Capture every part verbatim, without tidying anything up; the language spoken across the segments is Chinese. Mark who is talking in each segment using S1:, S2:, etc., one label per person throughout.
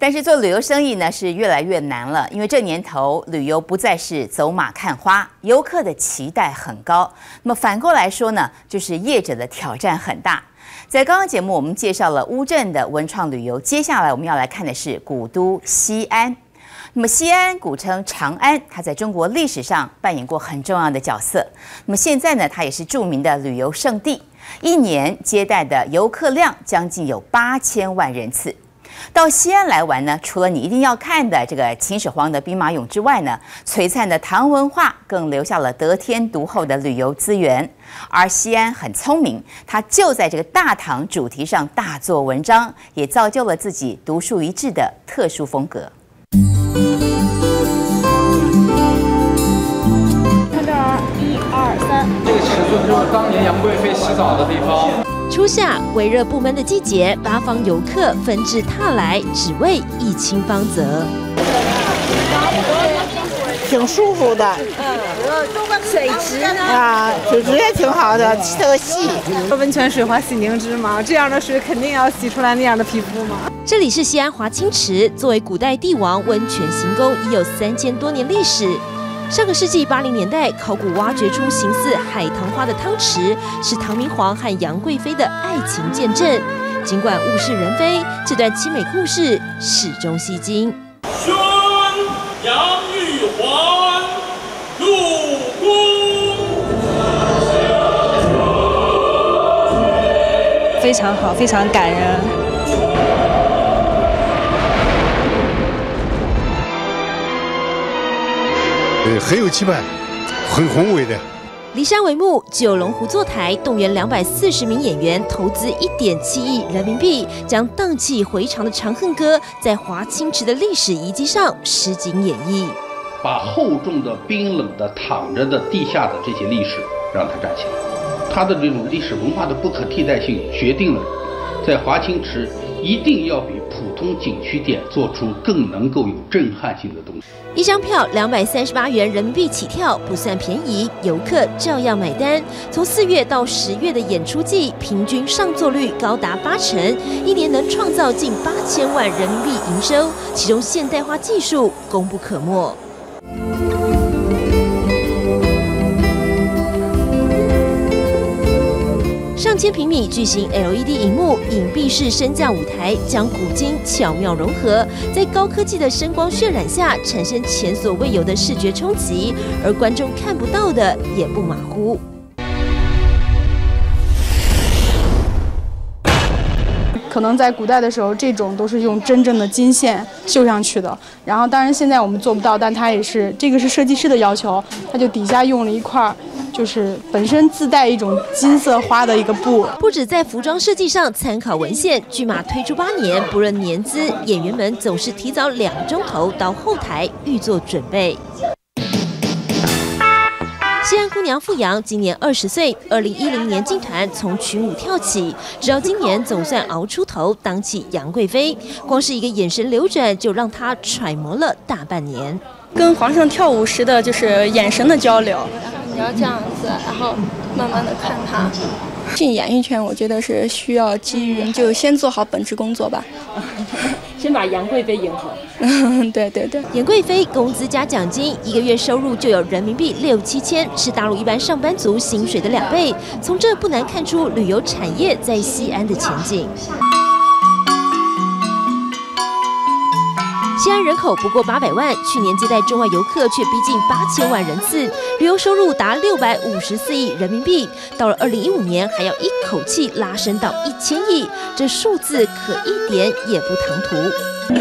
S1: 但是做旅游生意呢是越来越难了，因为这年头旅游不再是走马看花，游客的期待很高。那么反过来说呢，就是业者的挑战很大。在刚刚节目我们介绍了乌镇的文创旅游，接下来我们要来看的是古都西安。那么西安古称长安，它在中国历史上扮演过很重要的角色。那么现在呢，它也是著名的旅游胜地，一年接待的游客量将近有八千万人次。到西安来玩呢，除了你一定要看的这个秦始皇的兵马俑之外呢，璀璨的唐文化更留下了得天独厚的旅游资源。而西安很聪明，它就在这个大唐主题上大做文章，也造就了自己独树一帜的特殊风格。
S2: 看这儿，一二三。
S3: 这个池子就是当年杨贵妃洗澡的地方。
S4: 初夏微热不闷的季节，八方游客纷至沓来，只为一清芳泽。
S5: 挺舒服的，
S2: 嗯，水质呢？
S5: 啊，水质也挺好的，特细。
S6: 温泉水滑洗凝脂嘛，这样的水肯定要洗出来那样的皮肤嘛。
S4: 这里是西安华清池，作为古代帝王温泉行宫，已有三千多年历史。上个世纪八零年代，考古挖掘出形似海棠花的汤池，是唐明皇和杨贵妃的爱情见证。尽管物是人非，这段凄美故事始终吸睛。
S7: 宣杨玉环入宫，
S6: 非常好，非常感人。
S8: 呃，很有气派，很宏伟的。
S4: 骊山帷幕，九龙湖坐台，动员两百四十名演员，投资一点七亿人民币，将荡气回肠的《长恨歌》在华清池的历史遗迹上实景演绎，
S9: 把厚重的、冰冷的、躺着的地下的这些历史让它站起来。它的这种历史文化的不可替代性，决定了在华清池一定要比普通景区点做出更能够有震撼性的东西。
S4: 一张票两百三十八元人民币起跳，不算便宜，游客照样买单。从四月到十月的演出季，平均上座率高达八成，一年能创造近八千万人民币营收，其中现代化技术功不可没。上千平米巨型 L E D 萤幕、隐蔽式升降舞台，将古今巧妙融合，在高科技的声光渲染下，产生前所未有的视觉冲击，而观众看不到的也不马虎。
S6: 可能在古代的时候，这种都是用真正的金线绣上去的。然后，当然现在我们做不到，但它也是这个是设计师的要求，它就底下用了一块，就是本身自带一种金色花的一个布。
S4: 不止在服装设计上参考文献，剧码推出八年，不论年资，演员们总是提早两个钟头到后台预做准备。西安姑娘傅阳今年二十岁，二零一零年进团，从群舞跳起，直到今年总算熬出头，当起杨贵妃。光是一个眼神流转，就让她揣摩了大半年。
S2: 跟皇上跳舞时的就是眼神的交流，你要这样子，然后慢慢的看他。进演艺圈，我觉得是需要机遇，就先做好本职工作吧。
S4: 先把杨贵妃演好。
S2: 嗯，对对对。
S4: 杨贵妃工资加奖金，一个月收入就有人民币六七千，是大陆一般上班族薪水的两倍。从这不难看出旅游产业在西安的前景。西安人口不过八百万，去年接待中外游客却逼近八千万人次，旅游收入达六百五十四亿人民币。到了二零一五年，还要一口气拉升到一千亿，这数字可一点也不唐突。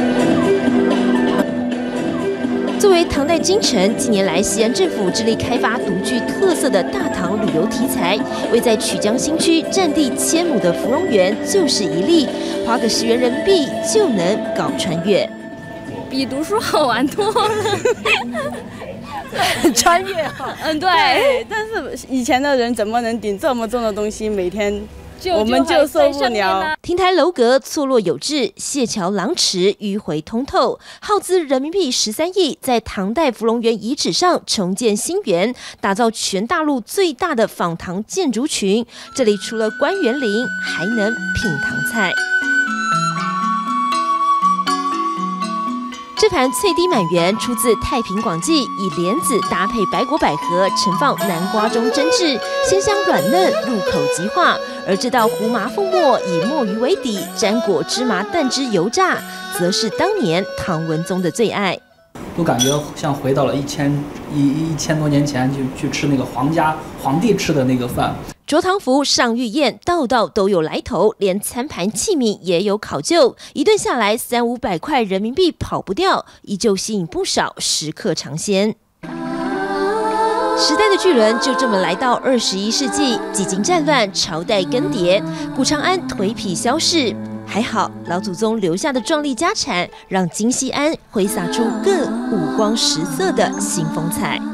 S4: 作为唐代京城，近年来西安政府致力开发独具特色的大唐旅游题材，位在曲江新区、占地千亩的芙蓉园就是一例，花个十元人民币就能搞穿越。
S2: 比读书好玩多了，
S5: 穿越好。
S2: 嗯，对,
S5: 对。但是以前的人怎么能顶这么重的东西，每天我们就受不了。
S4: 亭台楼阁错落有致，谢桥廊池迂回通透，耗资人民币十三亿，在唐代芙蓉园遗址上重建新园，打造全大陆最大的仿唐建筑群。这里除了观园林，还能品唐菜。 这盘脆滴满园出自《太平广记》，以莲子搭配白果百合，盛放南瓜中蒸制，鲜香软嫩，入口即化。而这道胡麻凤沫以墨鱼为底，沾裹芝麻蛋汁油炸，则是当年唐文宗的最爱。
S10: 都感觉像回到了一千一一千多年前，就去吃那个皇家皇帝吃的那个饭。
S4: 卓唐福上御宴，道道都有来头，连餐盘器皿也有考究。一顿下来，三五百块人民币跑不掉，依旧吸引不少食客尝鲜。时代的巨轮就这么来到二十一世纪，几经战乱，朝代更迭，古长安颓圮消逝。还好，老祖宗留下的壮丽家产，让金锡安挥洒出更五光十色的新风采。